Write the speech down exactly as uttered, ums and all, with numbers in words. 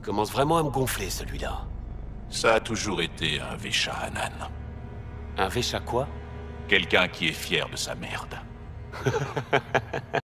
commence vraiment à me gonfler, celui-là. Ça a toujours été un Vesha Hanan. Un Vesha quoi? Quelqu'un qui est fier de sa merde.